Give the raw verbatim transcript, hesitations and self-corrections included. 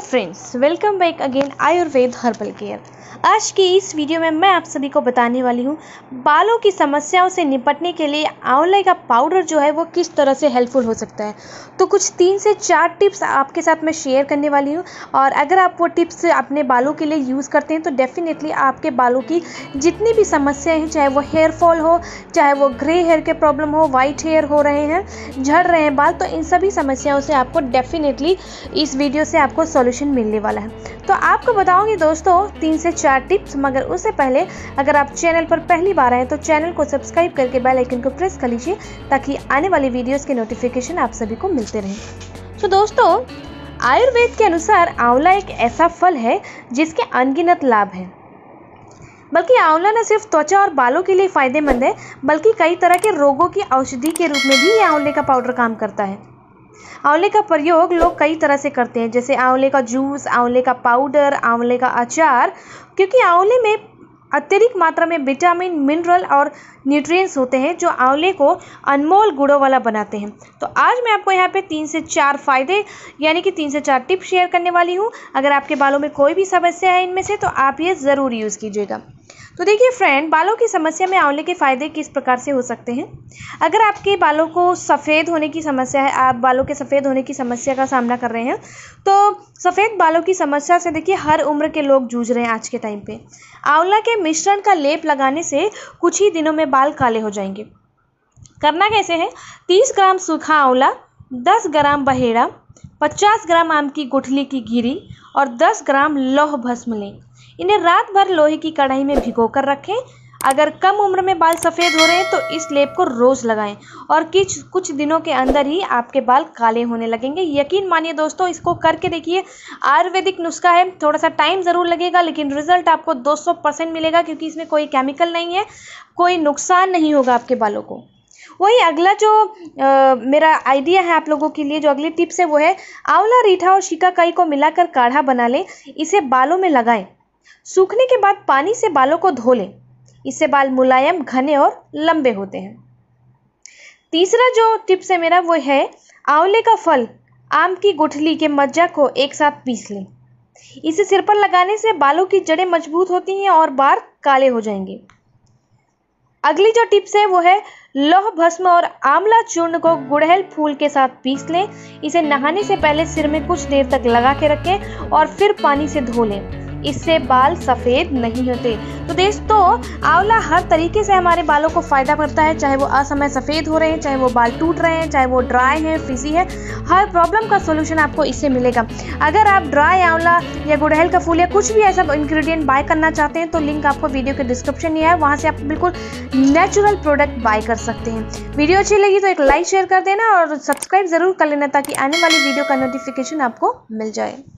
Friends, welcome back again Ayurveda herbal care. आज की इस वीडियो में मैं आप सभी को बताने वाली हूँ बालों की समस्याओं से निपटने के लिए आंवले का पाउडर जो है वो किस तरह से हेल्पफुल हो सकता है। तो कुछ तीन से चार टिप्स आपके साथ मैं शेयर करने वाली हूँ और अगर आप वो टिप्स अपने बालों के लिए यूज़ करते हैं तो डेफिनेटली आपके बालों की जितनी भी समस्याएं हैं, चाहे वो हेयर फॉल हो, चाहे वो ग्रे हेयर के प्रॉब्लम हो, वाइट हेयर हो रहे हैं, झड़ रहे हैं बाल, तो इन सभी समस्याओं से आपको डेफिनेटली इस वीडियो से आपको सॉल्यूशन मिलने वाला है। तो आपको बताऊंगी दोस्तों तीन से चार टिप्स, मगर उससे पहले अगर आप चैनल पर पहली बार आए तो चैनल को सब्सक्राइब करके बेल आइकन को प्रेस कर लीजिए ताकि आने वाली वीडियोस के नोटिफिकेशन आप सभी को मिलते रहें। तो दोस्तों, आयुर्वेद के अनुसार आंवला एक ऐसा फल है जिसके अनगिनत लाभ हैं। बल्कि आंवला न सिर्फ त्वचा और बालों के लिए फ़ायदेमंद है, बल्कि कई तरह के रोगों की औषधि के रूप में भी ये आंवले का पाउडर काम करता है। आंवले का प्रयोग लोग कई तरह से करते हैं, जैसे आंवले का जूस, आंवले का पाउडर, आंवले का अचार, क्योंकि आंवले में अत्यधिक मात्रा में विटामिन, मिनरल और न्यूट्रिएंट्स होते हैं जो आंवले को अनमोल गुणों वाला बनाते हैं। तो आज मैं आपको यहाँ पे तीन से चार फायदे यानी कि तीन से चार टिप्स शेयर करने वाली हूँ। अगर आपके बालों में कोई भी समस्या है इनमें से तो आप ये ज़रूर यूज़ कीजिएगा। तो देखिए फ्रेंड, बालों की समस्या में आंवले के फ़ायदे किस प्रकार से हो सकते हैं। अगर आपके बालों को सफ़ेद होने की समस्या है, आप बालों के सफ़ेद होने की समस्या का सामना कर रहे हैं, तो सफ़ेद बालों की समस्या से देखिए हर उम्र के लोग जूझ रहे हैं आज के टाइम पे। आंवला के मिश्रण का लेप लगाने से कुछ ही दिनों में बाल काले हो जाएंगे। करना कैसे है? तीस ग्राम सूखा आंवला, दस ग्राम बहेड़ा, पचास ग्राम आम की गुठली की गिरी और दस ग्राम लौह भस्म लें। इन्हें रात भर लोहे की कढ़ाई में भिगो कर रखें। अगर कम उम्र में बाल सफ़ेद हो रहे हैं तो इस लेप को रोज़ लगाएं और कुछ कुछ दिनों के अंदर ही आपके बाल काले होने लगेंगे। यकीन मानिए दोस्तों, इसको करके देखिए। आयुर्वेदिक नुस्खा है, थोड़ा सा टाइम ज़रूर लगेगा लेकिन रिजल्ट आपको दो सौ परसेंट मिलेगा, क्योंकि इसमें कोई केमिकल नहीं है, कोई नुकसान नहीं होगा आपके बालों को। वही अगला जो आ, मेरा आइडिया है आप लोगों के लिए, जो अगली टिप्स है वो है आंवला, रीठा और शिकाकाई को मिलाकर काढ़ा बना लें। इसे बालों में लगाएं। सूखने के बाद पानी से बालों को धो लें। इससे बाल मुलायम, घने और लंबे होते हैं। तीसरा जो टिप्स है मेरा वो है आंवले का फल, आम की गुठली के मज्जा को एक साथ पीस लें। इसे सिर पर लगाने से बालों की जड़ें मजबूत होती हैं और बाल काले हो जाएंगे। अगली जो टिप्स है वो है लौह भस्म और आंवला चूर्ण को गुड़हल फूल के साथ पीस लें। इसे नहाने से पहले सिर में कुछ देर तक लगा के रखें और फिर पानी से धो लें। इससे बाल सफ़ेद नहीं होते। तो दोस्तों, आंवला हर तरीके से हमारे बालों को फ़ायदा करता है, चाहे वो असमय सफ़ेद हो रहे हैं, चाहे वो बाल टूट रहे हैं, चाहे वो ड्राई है, फ्रिजी है, हर प्रॉब्लम का सोल्यूशन आपको इससे मिलेगा। अगर आप ड्राई आंवला या गुड़हल का फूल या कुछ भी ऐसा इंग्रेडिएंट बाय करना चाहते हैं तो लिंक आपको वीडियो के डिस्क्रिप्शन में है, वहाँ से आप बिल्कुल नेचुरल प्रोडक्ट बाय कर सकते हैं। वीडियो अच्छी लगी तो एक लाइक शेयर कर देना और सब्सक्राइब ज़रूर कर लेना ताकि आने वाली वीडियो का नोटिफिकेशन आपको मिल जाए।